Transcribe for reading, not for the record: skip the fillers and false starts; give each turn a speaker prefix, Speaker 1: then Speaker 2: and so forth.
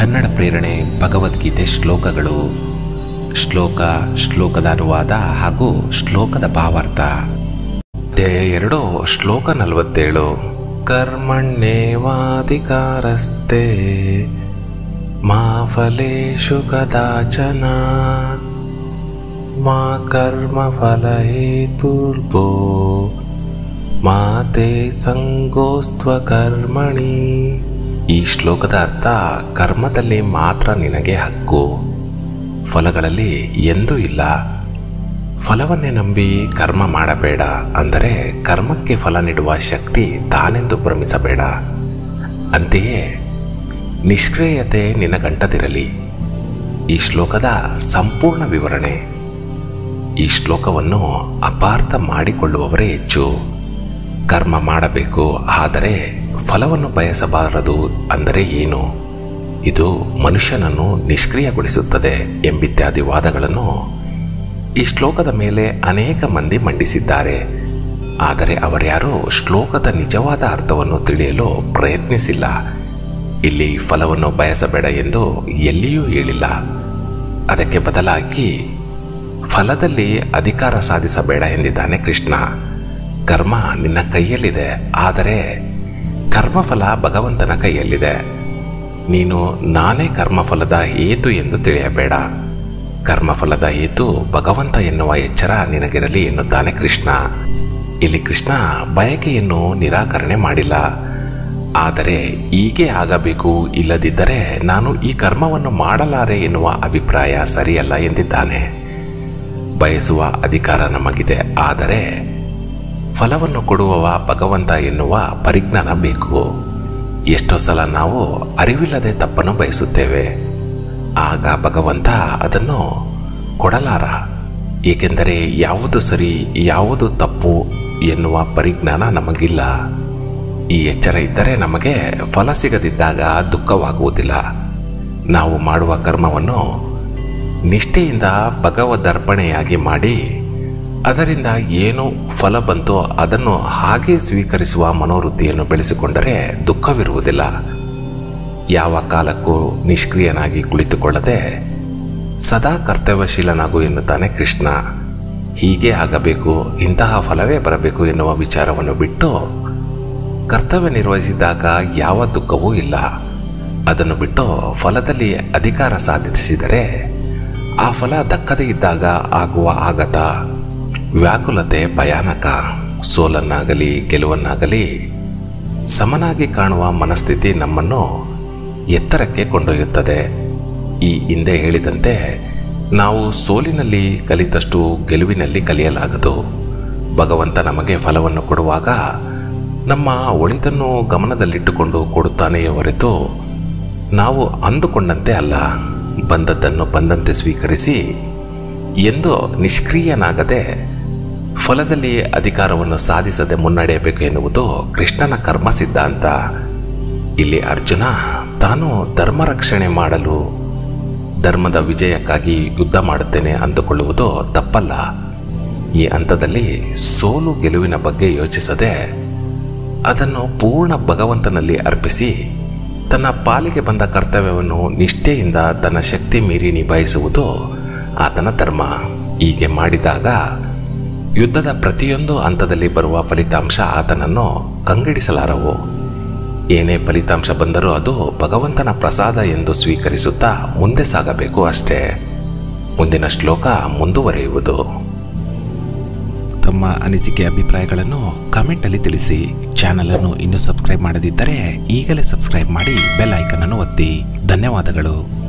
Speaker 1: ಕನ್ನಡ ಪ್ರೇರಣೆ ಭಗವದ್ಗೀತೆ ಶ್ಲೋಕಗಳು. ಶ್ಲೋಕದ ಅನುವಾದ ಹಾಗೂ ಶ್ಲೋಕದ ಭಾವಾರ್ಥ. ಅಧ್ಯಾಯ 2 ಶ್ಲೋಕ 47. ಕರ್ಮಣ್ಯೇವಾಧಿಕಾರಸ್ತೆ ಮಾ ಫಲೇಷು ಕದಾಚನ ಮಾ ಕರ್ಮ ಫಲ ಹೇತುರ್ಭೋ ಮಾ ತೇ ಸಂಗೋಸ್ತ್ವ ಕರ್ಮಣಿ. ಈ ಶ್ಲೋಕದ ಅರ್ಥ, ಕರ್ಮದಲ್ಲಿ ಮಾತ್ರ ನಿನಗೆ ಹಕ್ಕು, ಫಲಗಳಲ್ಲಿ ಎಂದೂ ಇಲ್ಲ. ಫಲವನ್ನೇ ನಂಬಿ ಕರ್ಮ ಮಾಡಬೇಡ, ಅಂದರೆ ಕರ್ಮಕ್ಕೆ ಫಲ ನೀಡುವ ಶಕ್ತಿ ತಾನೆಂದು ಭ್ರಮಿಸಬೇಡ. ಅಂತೆಯೇ ನಿಷ್ಕ್ರಿಯತೆ ನಿನಗಂಟದಿರಲಿ. ಈ ಶ್ಲೋಕದ ಸಂಪೂರ್ಣ ವಿವರಣೆ. ಈ ಶ್ಲೋಕವನ್ನು ಅಪಾರ್ಥ ಮಾಡಿಕೊಳ್ಳುವವರೇ ಹೆಚ್ಚು. ಕರ್ಮ ಮಾಡಬೇಕು, ಆದರೆ ಫಲವನ್ನು ಬಯಸಬಾರದು ಅಂದರೆ ಏನು? ಇದು ಮನುಷ್ಯನನ್ನು ನಿಷ್ಕ್ರಿಯಗೊಳಿಸುತ್ತದೆ ಎಂಬಿತ್ಯಾದಿ ವಾದಗಳನ್ನು ಈ ಶ್ಲೋಕದ ಮೇಲೆ ಅನೇಕ ಮಂದಿ ಮಂಡಿಸಿದ್ದಾರೆ. ಆದರೆ ಅವರ್ಯಾರೂ ಶ್ಲೋಕದ ನಿಜವಾದ ಅರ್ಥವನ್ನು ತಿಳಿಯಲು ಪ್ರಯತ್ನಿಸಿಲ್ಲ. ಇಲ್ಲಿ ಫಲವನ್ನು ಬಯಸಬೇಡ ಎಂದು ಎಲ್ಲಿಯೂ ಹೇಳಿಲ್ಲ. ಅದಕ್ಕೆ ಬದಲಾಗಿ ಫಲದಲ್ಲಿ ಅಧಿಕಾರ ಸಾಧಿಸಬೇಡ ಎಂದಿದ್ದಾನೆ ಕೃಷ್ಣ. ಕರ್ಮ ನಿನ್ನ ಕೈಯಲ್ಲಿದೆ, ಆದರೆ ಕರ್ಮಫಲ ಭಗವಂತನ ಕೈಯಲ್ಲಿದೆ. ನೀನು ನಾನೇ ಕರ್ಮಫಲದ ಹೇತು ಎಂದು ತಿಳಿಯಬೇಡ. ಕರ್ಮಫಲದ ಹೇತು ಭಗವಂತ ಎನ್ನುವ ಎಚ್ಚರ ನಿನಗಿರಲಿ ಎನ್ನುತ್ತಾನೆ ಕೃಷ್ಣ. ಇಲ್ಲಿ ಕೃಷ್ಣ ಬಯಕೆಯನ್ನು ನಿರಾಕರಣೆ ಮಾಡಿಲ್ಲ, ಆದರೆ ಹೀಗೆ ಆಗಬೇಕು, ಇಲ್ಲದಿದ್ದರೆ ನಾನು ಈ ಕರ್ಮವನ್ನು ಮಾಡಲಾರೆ ಎನ್ನುವ ಅಭಿಪ್ರಾಯ ಸರಿಯಲ್ಲ ಎಂದಿದ್ದಾನೆ. ಬಯಸುವ ಅಧಿಕಾರ ನಮಗಿದೆ, ಆದರೆ ಫಲವನ್ನು ಕೊಡುವವ ಭಗವಂತ ಎನ್ನುವ ಪರಿಜ್ಞಾನ ಬೇಕು. ಎಷ್ಟೋ ಸಲ ನಾವು ಅರಿವಿಲ್ಲದೆ ತಪ್ಪನ್ನು ಬಯಸುತ್ತೇವೆ. ಆಗ ಭಗವಂತ ಅದನ್ನು ಕೊಡಲಾರ, ಏಕೆಂದರೆ ಯಾವುದು ಸರಿ ಯಾವುದು ತಪ್ಪು ಎನ್ನುವ ಪರಿಜ್ಞಾನ ನಮಗಿಲ್ಲ. ಈ ಎಚ್ಚರ ಇದ್ದರೆ ನಮಗೆ ಫಲ ಸಿಗದಿದ್ದಾಗ ದುಃಖವಾಗುವುದಿಲ್ಲ. ನಾವು ಮಾಡುವ ಕರ್ಮವನ್ನು ನಿಷ್ಠೆಯಿಂದ ಭಗವದರ್ಪಣೆಯಾಗಿ ಮಾಡಿ ಅದರಿಂದ ಏನು ಫಲ ಬಂತೋ ಅದನ್ನು ಹಾಗೆ ಸ್ವೀಕರಿಸುವ ಮನೋವೃತ್ತಿಯನ್ನು ಬೆಳೆಸಿಕೊಂಡರೆ ದುಃಖವಿರುವುದಿಲ್ಲ. ಯಾವ ಕಾಲಕ್ಕೂ ನಿಷ್ಕ್ರಿಯನಾಗಿ ಕುಳಿತುಕೊಳ್ಳದೆ ಸದಾ ಕರ್ತವ್ಯಶೀಲನಾಗು ಎನ್ನುತ್ತಾನೆ ಕೃಷ್ಣ. ಹೀಗೆ ಆಗಬೇಕು, ಇಂತಹ ಫಲವೇ ಬರಬೇಕು ಎನ್ನುವ ವಿಚಾರವನ್ನು ಬಿಟ್ಟು ಕರ್ತವ್ಯ ನಿರ್ವಹಿಸಿದಾಗ ಯಾವ ದುಃಖವೂ ಇಲ್ಲ. ಅದನ್ನು ಬಿಟ್ಟು ಫಲದಲ್ಲಿ ಅಧಿಕಾರ ಸಾಧಿಸಿದರೆ ಆ ಫಲ ದಕ್ಕದೇ ಇದ್ದಾಗ ಆಗುವ ಆಘಾತ, ವ್ಯಾಕುಲತೆ ಭಯಾನಕ. ಸೋಲನ್ನಾಗಲಿ ಗೆಲುವನ್ನಾಗಲಿ ಸಮನಾಗಿ ಕಾಣುವ ಮನಸ್ಥಿತಿ ನಮ್ಮನ್ನು ಎತ್ತರಕ್ಕೆ ಕೊಂಡೊಯ್ಯುತ್ತದೆ. ಈ ಹಿಂದೆ ಹೇಳಿದಂತೆ ನಾವು ಸೋಲಿನಲ್ಲಿ ಕಲಿತಷ್ಟು ಗೆಲುವಿನಲ್ಲಿ ಕಲಿಯಲಾಗದು. ಭಗವಂತ ನಮಗೆ ಫಲವನ್ನು ಕೊಡುವಾಗ ನಮ್ಮ ಒಳಿತನ್ನು ಗಮನದಲ್ಲಿಟ್ಟುಕೊಂಡು ಕೊಡುತ್ತಾನೆಯೇ ಹೊರತು ನಾವು ಅಂದುಕೊಂಡಂತೆ ಅಲ್ಲ. ಬಂದದ್ದನ್ನು ಬಂದಂತೆ ಸ್ವೀಕರಿಸಿ ಎಂದು ನಿಷ್ಕ್ರಿಯನಾಗದೆ ಫಲದಲ್ಲಿ ಅಧಿಕಾರವನ್ನು ಸಾಧಿಸದೆ ಮುನ್ನಡೆಯಬೇಕು ಎನ್ನುವುದು ಕೃಷ್ಣನ ಕರ್ಮ ಸಿದ್ಧಾಂತ. ಇಲ್ಲಿ ಅರ್ಜುನ ತಾನು ಧರ್ಮ ರಕ್ಷಣೆ ಮಾಡಲು ಧರ್ಮದ ವಿಜಯಕ್ಕಾಗಿ ಯುದ್ಧ ಮಾಡುತ್ತೇನೆ ಅಂದುಕೊಳ್ಳುವುದು ತಪ್ಪಲ್ಲ. ಈ ಹಂತದಲ್ಲಿ ಸೋಲು ಗೆಲುವಿನ ಬಗ್ಗೆ ಯೋಚಿಸದೆ ಅದನ್ನು ಪೂರ್ಣ ಭಗವಂತನಲ್ಲಿ ಅರ್ಪಿಸಿ ತನ್ನ ಪಾಲಿಗೆ ಬಂದ ಕರ್ತವ್ಯವನ್ನು ನಿಷ್ಠೆಯಿಂದ ತನ್ನ ಶಕ್ತಿ ಮೀರಿ ನಿಭಾಯಿಸುವುದು ಆತನ ಧರ್ಮ. ಹೀಗೆ ಮಾಡಿದಾಗ ಯುದ್ಧದ ಪ್ರತಿಯೊಂದು ಹಂತದಲ್ಲಿ ಬರುವ ಫಲಿತಾಂಶ ಆತನನ್ನು ಕಂಗೆಡಿಸಲಾರವು. ಏನೇ ಫಲಿತಾಂಶ ಬಂದರೂ ಅದು ಭಗವಂತನ ಪ್ರಸಾದ ಎಂದು ಸ್ವೀಕರಿಸುತ್ತಾ ಮುಂದೆ ಸಾಗಬೇಕು ಅಷ್ಟೇ. ಮುಂದಿನ ಶ್ಲೋಕ ಮುಂದುವರಿಯುವುದು. ತಮ್ಮ ಅನಿಸಿಕೆ ಅಭಿಪ್ರಾಯಗಳನ್ನು ಕಾಮೆಂಟಲ್ಲಿ ತಿಳಿಸಿ. ಚಾನಲನ್ನು ಇನ್ನೂ ಸಬ್ಸ್ಕ್ರೈಬ್ ಮಾಡದಿದ್ದರೆ ಈಗಲೇ ಸಬ್ಸ್ಕ್ರೈಬ್ ಮಾಡಿ ಬೆಲ್ ಐಕನ್ ಅನ್ನು ಒತ್ತಿ. ಧನ್ಯವಾದಗಳು.